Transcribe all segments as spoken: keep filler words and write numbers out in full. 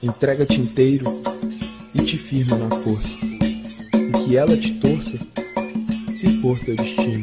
entrega-te inteiro e te firma na força, e que ela te torça, se for teu destino.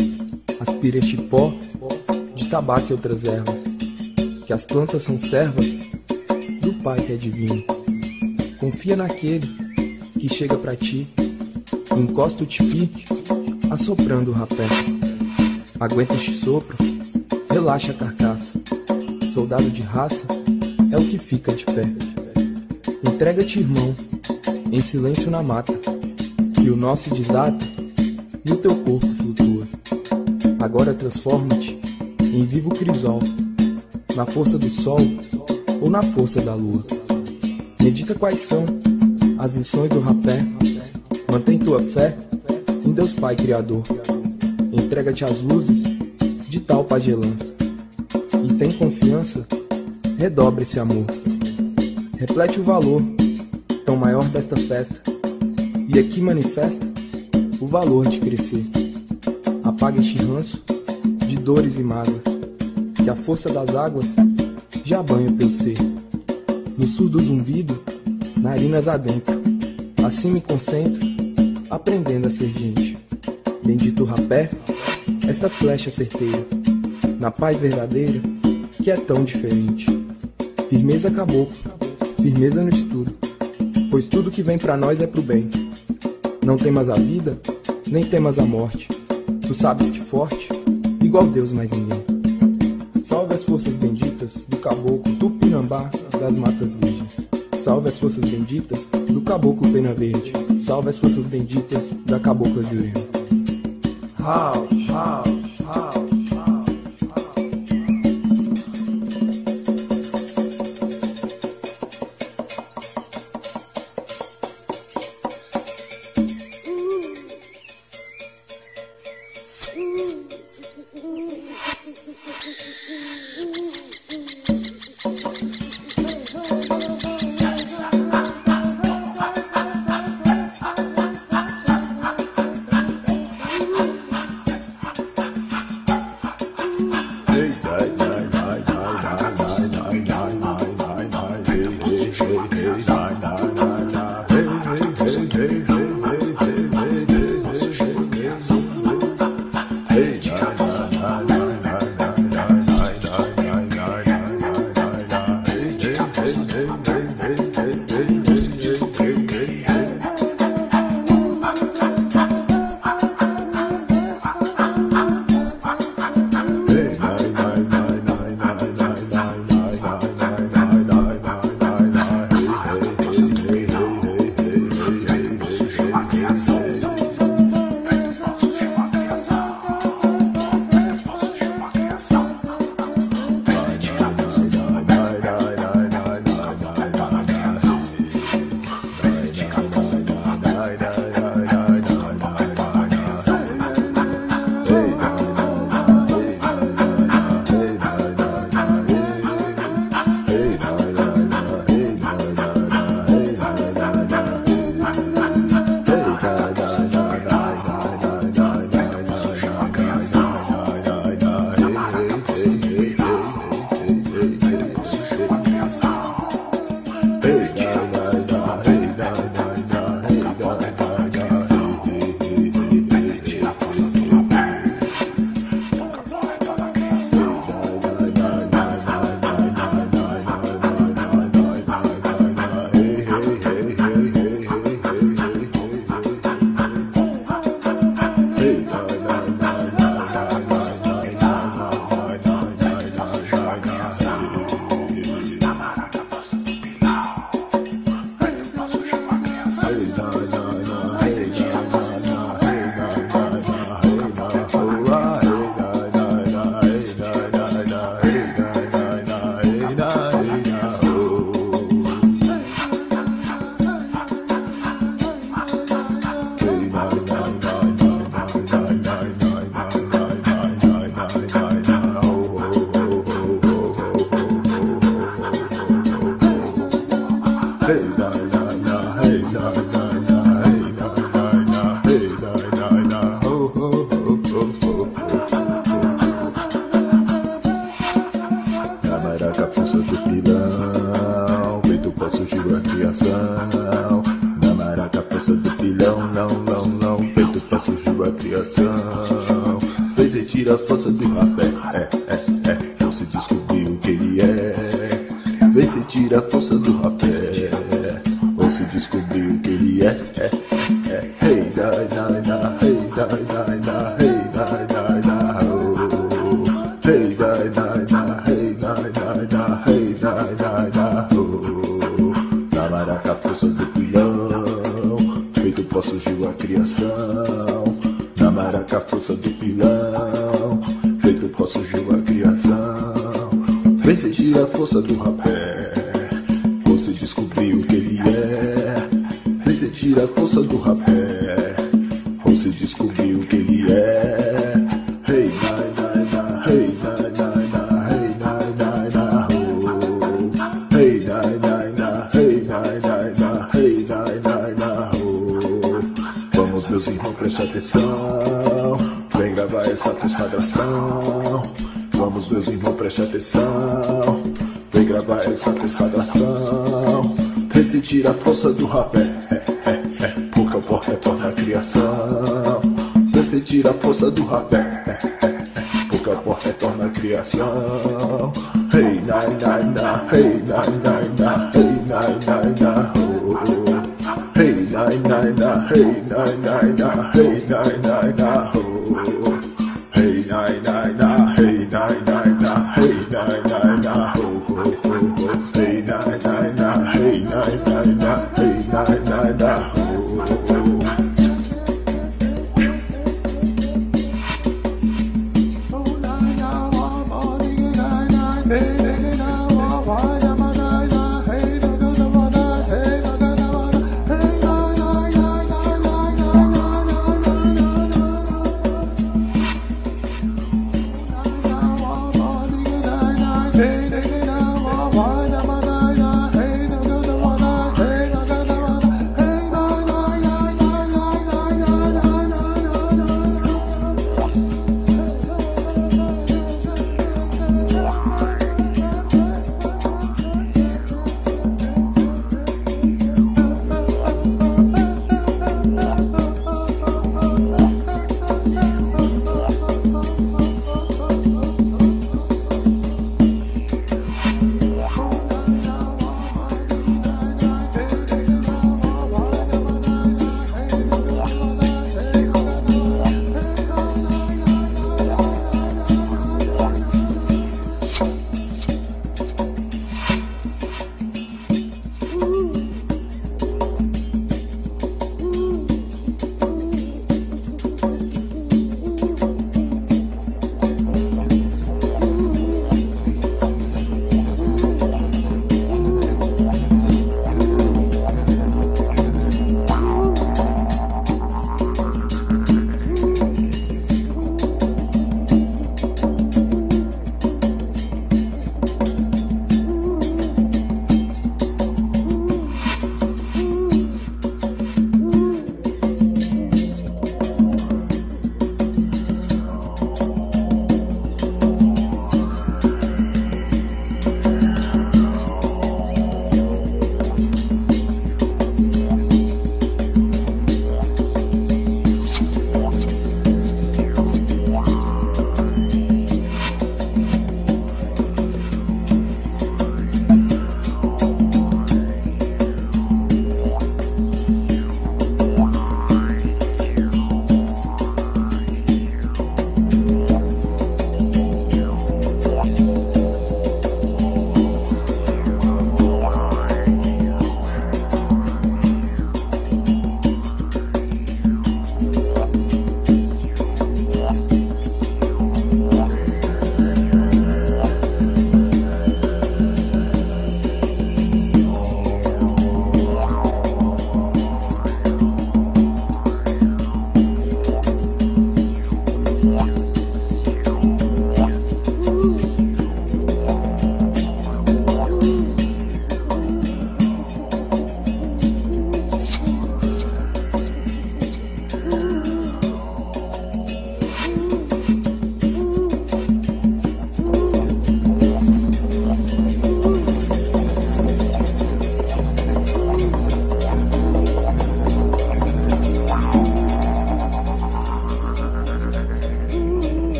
Aspira este pó de tabaco e outras ervas, que as plantas são servas do Pai que é divino. Confia naquele que chega pra ti, e encosta o tipi, assoprando o rapé. Aguenta este sopro, relaxa a carcaça. Soldado de raça é o que fica de pé. Entrega-te, irmão, em silêncio na mata, que o nó se desata e o teu corpo flutua. Agora transforma-te em vivo crisol, na força do sol ou na força da lua. Medita quais são as lições do rapé. Mantém tua fé em Deus Pai Criador. Entrega-te às luzes de tal pagelança, e tem confiança, redobra esse amor. Reflete o valor tão maior desta festa, e aqui manifesta o valor de crescer. Apaga este ranço de dores e mágoas, que a força das águas já banha o teu ser. No surdo zumbido, narinas adentro, assim me concentro, aprendendo a ser gente. Bendito o rapé, esta flecha certeira, na paz verdadeira, que é tão diferente. Firmeza caboclo, firmeza no estudo, pois tudo que vem pra nós é pro bem. Não temas a vida, nem temas a morte, tu sabes que forte, igual Deus mais ninguém. Salve as forças benditas do caboclo Tupinambá das Matas Virgens. Salve as forças benditas do caboclo Pena Verde. Salve as forças benditas da cabocla Jurema. House, house, house. Hey, da, da, da, hey, da, da, da, hey. criação. Na maraca, força do pilhão, não, não, não. Feito pra surgir a criação. Vem sentir a força do rapé, é, é, é. Você descobriu o que ele é. Vem sentir a força do rapé. Você descobriu o que ele é, é, é. Hey, die, die, die, hey, die, die, die, hey, die, die, die, oh. Hey, die, die, die, hey, die, die, die, hey, die, die, die, oh. Na maraca, força do pilão, feito pra surgir a criação. Na maraca, força do pilão, feito pra surgir a criação. Vem sentir a força do rapé. Você descobriu o que ele é. Vem sentir a força do rapé. Você descobriu o que ele é. Hey, die, die, die, hey, die, die, die, hey, die, die, die, oh. Hey, die, die, die, hey, die, die, die, hey, die, die, die, oh. Vamos, meus irmãos, preste atenção. Vem gravar essa consagração. Vamos, meus irmãos, preste atenção. Vem gravar essa consagração. Vem sentir a força do rapé, é, é, é. Porque o pó retorna a criação. Vem sentir a força do rapé, é, é, é. Porque o pó retorna a criação. Hey, nai, nai, nai, hey, nai, nai, nai, hey, nai, nai, nai, oh. Hey, nai, nai, nai, hey, nai, nai, nai, hey, nai, nai, nai, oh. Hey, nai, nai, nai, hey, nai, nai, nai, hey, nai, nai, nai, oh, oh, oh, oh. Hey, nai, nai, nai, hey, nai, nai, nai, hey, nai, nai, nai, oh, oh, oh.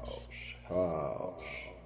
house, house.